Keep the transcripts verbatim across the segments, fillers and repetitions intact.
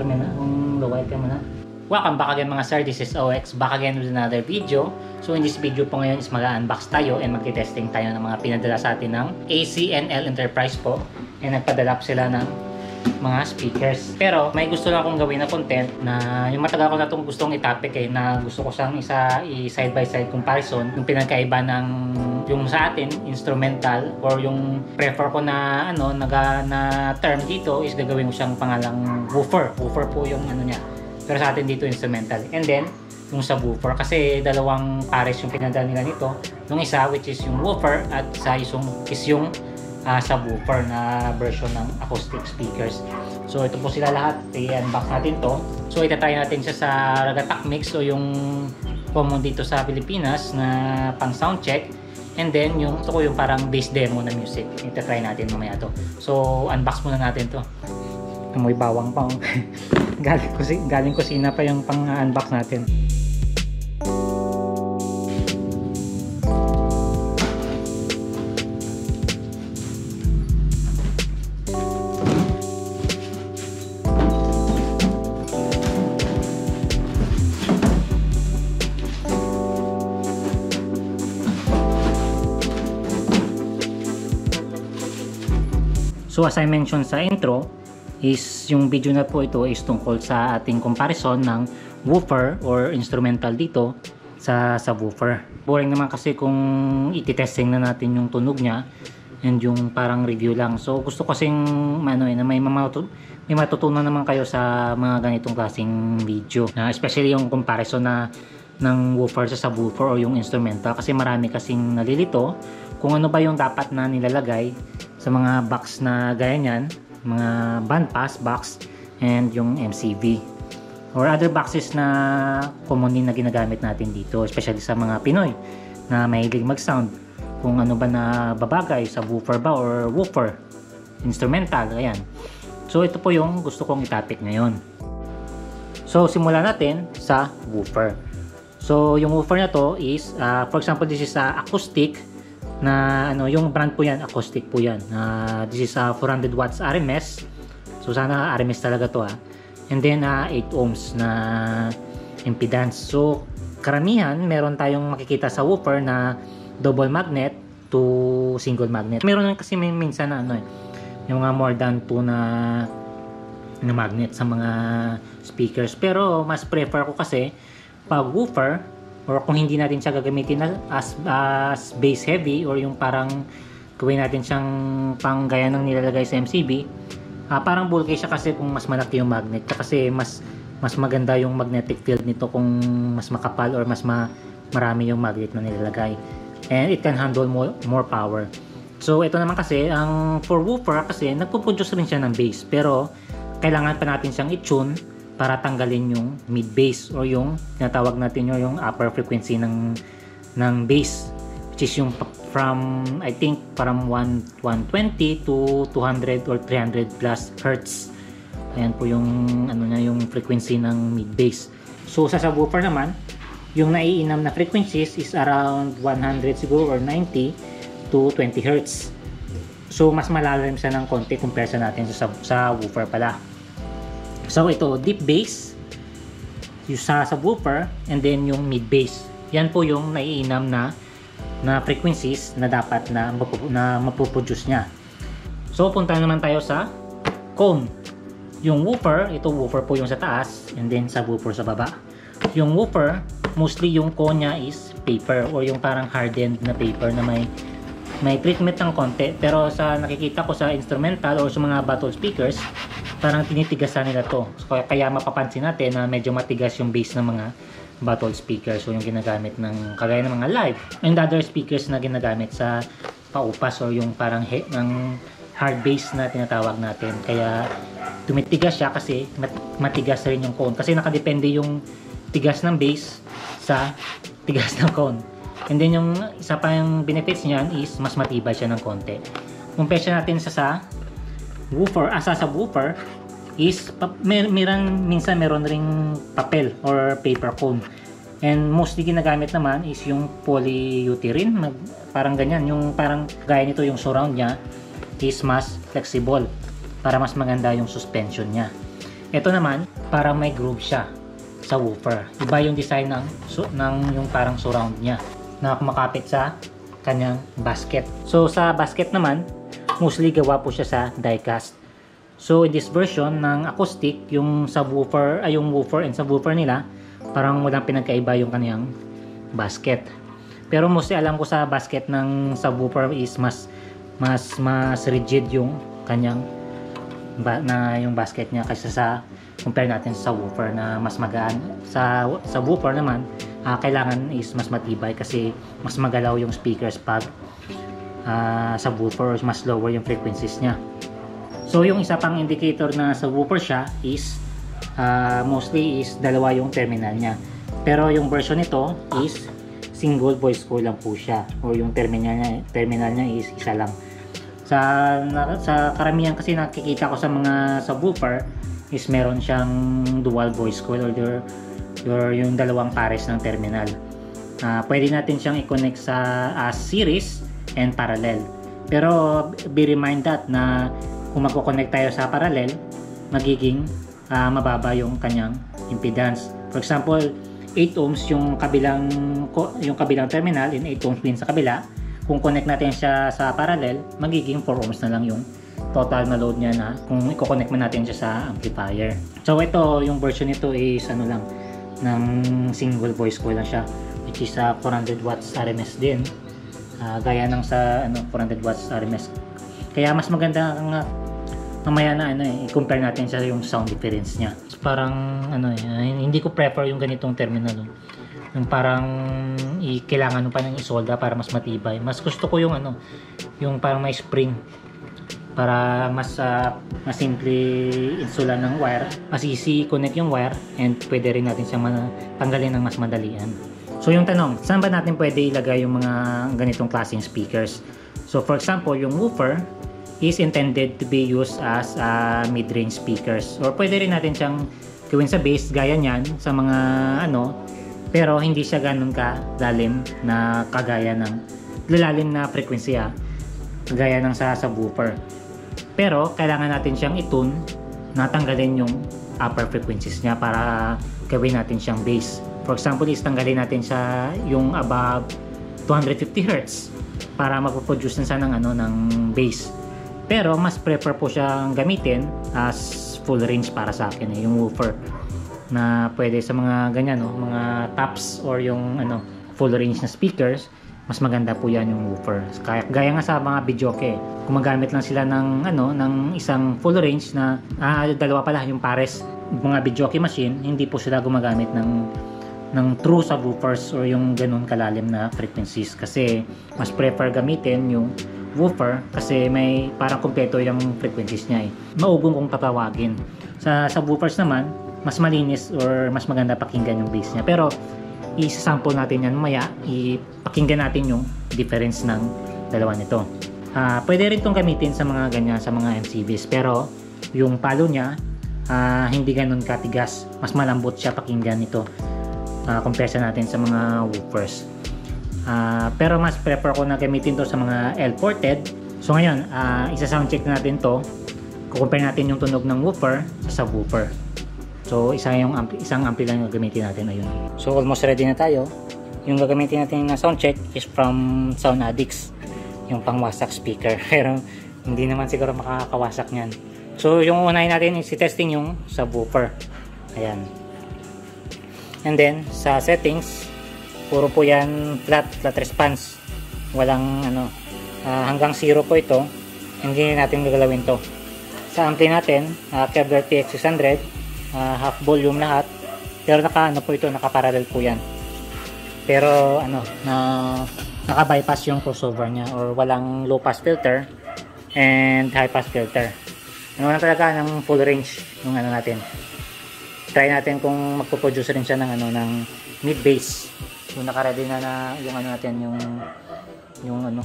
welcome na, kung welcome na. Welcome back again mga sir, this is O X, back again with another video. So in this video po ngayon is mag-unbox tayo and magti-testing tayo ng mga pinadala sa atin ng A C N L Enterprise po. And nagpadala po sila ng mga speakers. Pero may gusto lang akong gawin na content na yung matagal ko na itong gustong i-topic eh, na gusto ko siyang isa i-side by side comparison. Yung pinagkaiba ng yung sa atin, instrumental, or yung prefer ko na ano, naga, na term dito is gagawin ko siyang pangalang woofer. Woofer po yung ano niya. Pero sa atin dito instrumental. And then, yung subwoofer. Kasi dalawang pares yung pinadala nila nito. Yung isa which is yung woofer at isa is yung, is yung uh, subwoofer na version ng acoustic speakers. So ito po sila lahat. I-unbox natin to. So itatry natin siya sa Ragatak Mix o yung common dito sa Pilipinas na pang sound check. And then yung ito ko yung parang bass demo na music. Itatry natin mamaya to. So unbox muna natin to. Amoy bawang pa. galing, kusi, galing kusina pa yung pang-unbox natin. So as I mentioned sa intro, is yung video na po ito is tungkol sa ating comparison ng woofer or instrumental dito sa subwoofer. Boring naman kasi kung iti-testing na natin yung tunog niya and yung parang review lang. So gusto kasing ano, eh, na may, mamatu may matutunan naman kayo sa mga ganitong klaseng video. Uh, especially yung comparison na ng woofer sa subwoofer o yung instrumental. Kasi marami kasing nalilito kung ano ba yung dapat na nilalagay sa mga box na gaya niyan, mga bandpass box and yung M C V or other boxes na commonly na ginagamit natin dito, especially sa mga Pinoy na mahilig mag-sound, kung ano ba na babagay sa woofer ba or woofer instrumental. Ayan, so ito po yung gusto kong i-topic ngayon. So simulan natin sa woofer. So yung woofer na to is uh, for example, this is uh, acoustic na ano, yung brand po yan, acoustic po yan. Uh, this is uh, four hundred watts R M S. So sana R M S talaga to ha. And then uh, eight ohms na impedance. So karamihan meron tayong makikita sa woofer na double magnet to single magnet. Meron kasi may minsan na ano eh, yung mga more than two na na magnet sa mga speakers. Pero mas prefer ko kasi pag woofer, or kung hindi natin siya gagamitin as, as bass heavy or yung parang gawin natin siyang pang gaya ng nilalagay sa M C B, uh, parang bulky siya kasi kung mas malaki yung magnet. Kasi mas mas maganda yung magnetic field nito kung mas makapal or mas ma, marami yung magnet na nilalagay. And it can handle more, more power. So ito naman kasi, ang for woofer kasi nagpo-produce rin siya ng bass. Pero kailangan pa natin siyang i-tune para tanggalin yung mid bass or yung tinatawag natin yung, yung upper frequency ng ng bass, which is yung from I think from one twenty to two hundred or three hundred plus hertz. Ayan po yung ano niya, yung frequency ng mid bass. So sa subwoofer naman, yung naiinam na frequencies is around one hundred siguro or ninety to twenty hertz. So mas malalim siya ng konti compare sa natin sa, sa woofer pala. So ito, deep bass yung sa subwoofer, and then yung mid bass. Yan po yung naiinam na na frequencies na dapat na na mapoproduce niya. So punta naman tayo sa cone. Yung woofer, ito woofer po yung sa taas, and then subwoofer sa baba. Yung woofer, mostly yung cone niya is paper or yung parang hardened na paper na may may treatment ng konti. Pero sa nakikita ko sa instrumental or sa mga bottle speakers, parang tinitigasan nila to. So, kaya mapapansin natin na medyo matigas yung bass ng mga bottle speakers. So yung ginagamit ng kagaya ng mga live and other speakers na ginagamit sa paupas or yung parang he, ng hard bass na tinatawag natin. Kaya tumitigas siya kasi mat, matigas rin yung cone. Kasi nakadepende yung tigas ng bass sa tigas ng cone. And then yung isa pa yung benefits niyan is mas matibay siya ng konti. Compare natin sa sa woofer, asa sa woofer is mer meron, minsan meron ring papel or paper cone. And mostly ginagamit naman is yung polyurethane, parang ganyan, yung parang gaya nito yung surround niya is mas flexible para mas maganda yung suspension niya. Ito naman, parang may groove siya sa woofer. Iba yung design ng, so, ng yung parang surround niya na kumakapit sa kanyang basket. So sa basket naman, mostly gawa po siya sa die-cast. So in this version ng acoustic, yung subwoofer, ay yung woofer and subwoofer nila, parang walang pinagkaiba yung kanyang basket. Pero mostly alam ko sa basket ng subwoofer is mas mas mas rigid yung kanyang ba, na yung basket niya kaysa sa compare natin sa woofer na mas magaan. Sa sa woofer naman, uh, kailangan is mas matibay kasi mas magalaw yung speakers pag uh, sa woofer, mas lower yung frequencies niya. So yung isa pang indicator na sa woofer siya is uh, mostly is dalawa yung terminal niya. Pero yung version nito is single voice coil lang po siya, or yung terminal niya, terminal niya is isa lang. Sa na, sa karamihan kasi nakikita ko sa mga subwoofer is meron siyang dual voice coil or, your, your, yung dalawang pares ng terminal. Uh, pwede natin siyang i-connect sa as series and parallel. Pero be remind that na kung magko-connect tayo sa parallel, magiging uh, mababa yung kanyang impedance. For example, eight ohms yung kabilang yung kabilang terminal and eight ohms din sa kabila. Kung connect natin siya sa parallel, magiging four ohms na lang yung total na load niya na kung i-connect man natin siya sa amplifier. So ito, yung version nito is ano lang, ng single voice coil lang siya, which is uh, four hundred watts R M S din. Uh, gaya ng sa ano four hundred watts R M S. Kaya mas maganda nga mamaya na ano eh, i-compare natin sa yung sound difference niya. Parang ano eh, hindi ko prefer yung ganitong terminal. No? Yung parang i kailangan mo pa nang isolda para mas matibay. Mas gusto ko yung ano, yung parang may spring para mas uh, mas simple insulan ng wire, mas easy connect yung wire, and pwede rin natin siyang tanggalin ng mas madalian. So yung tanong, saan ba natin pwede ilagay yung mga ganitong klaseng speakers? So for example, yung woofer is intended to be used as uh, mid-range speakers, or pwede rin natin siyang gawin sa bass gaya niyan sa mga ano, pero hindi siya ganun ka lalim na kagaya ng lalalim na frequency ah, kagaya ng sa subwoofer. Pero kailangan natin siyang i-tune na tanggalin yung upper frequencies niya para gawin natin siyang bass. For example, is tanggalin natin sa yung above two hundred fifty hertz para magpo-produce na siya ng ano ng bass. Pero mas prefer po siyang gamitin as full range para sa akin eh, yung woofer na pwede sa mga ganyan no, mga tops or yung ano full range na speakers, mas maganda po yan yung woofer. Kaya gaya nga sa mga videoke, kung magamit lang sila ng ano ng isang full range na ah, dalawa pala yung pares mga videoke machine, hindi po sila gumagamit ng ng true subwoofers or yung ganun kalalim na frequencies, kasi mas prefer gamitin yung woofer kasi may parang kumpleto yung frequencies niya eh. Maugong kung tatawagin. Sa subwoofers naman, mas malinis or mas maganda pakinggan yung bass niya. Pero i-sample natin yan maya, ipakinggan natin yung difference ng dalawa nito. Uh, pwede rin itong gamitin sa mga ganyan, sa mga M C Bs, pero yung palo niya uh, hindi ganun katigas. Mas malambot siya pakinggan nito uh, compare sa natin sa mga woofers. Uh, pero mas prefer ko na gamitin to sa mga L-ported. So ngayon, uh, isa-sound check natin to. Kukumpare natin yung tunog ng woofer sa subwoofer. So isa yung ampli, isang ampli lang yung gagamitin natin. Ayun. So almost ready na tayo. Yung gagamitin natin na sound check is from Sound Addicts, yung pangwasak speaker. Pero hindi naman siguro makakawasak niyan. So yung unahin natin is testing yung subwoofer. Ayan. And then sa settings, puro po yan flat, flat response. Walang ano, uh, hanggang zero po ito. Hindi natin gagalawin to. Sa ampli natin, uh, Kevlar T X six hundred, uh, half volume lahat. Pero naka ano po ito, naka parallel po yan. Pero ano, na naka bypass yung crossover niya, or walang low pass filter and high pass filter. Ano na talaga ng full range yung ano natin. Try natin kung magpo-produce rin siya ng ano ng mid bass. So naka-ready na na yung ano natin, yung yung ano.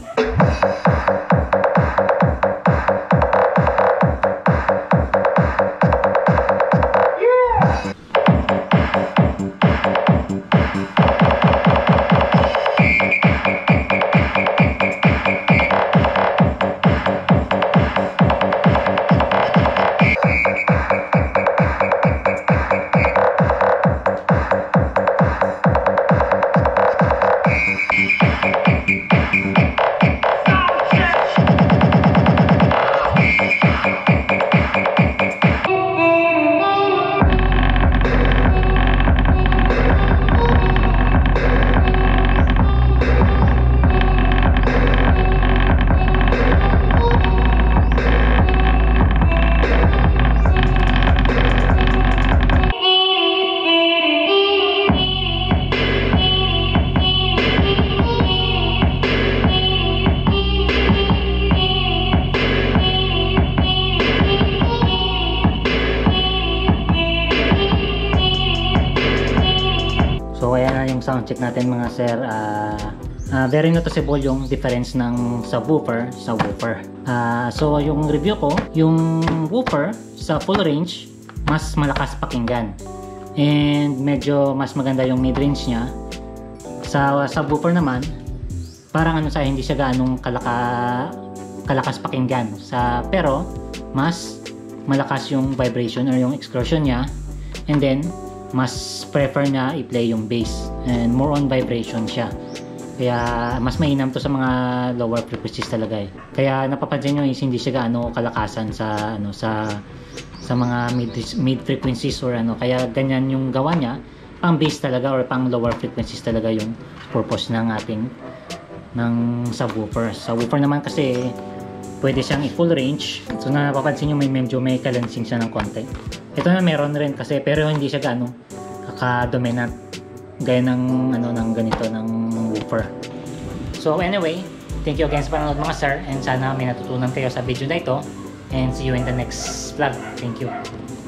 sound check natin mga sir, uh, uh, very noticeable yung difference ng subwoofer sa woofer. Uh, so yung review ko, yung woofer sa full range mas malakas pakinggan and medyo mas maganda yung mid-range niya. Sa subwoofer naman, parang ano sa hindi siya gaanong kalaka, kalakas pakinggan sa, pero mas malakas yung vibration or yung excursion niya, and then mas prefer niya i-play yung bass and more on vibration siya. Kaya mas mainam to sa mga lower frequencies talaga eh. Kaya napapansin nyo is hindi siya gaano kalakasan sa ano sa sa mga mid mid frequencies or ano. Kaya ganyan yung gawa niya, pang bass talaga or pang lower frequencies talaga yung purpose ng ating ng subwoofer. Sa woofer naman kasi pwede siyang i-full range. So napapansin nyo may medyo may kalansing siya ng konti. Ito na meron rin kasi pero hindi siya gaano kaka-dominant gaya ng ano ng ganito ng woofer. So anyway, thank you again sa panonood mga sir, and sana may natutunan kayo sa video na ito, and see you in the next vlog. Thank you.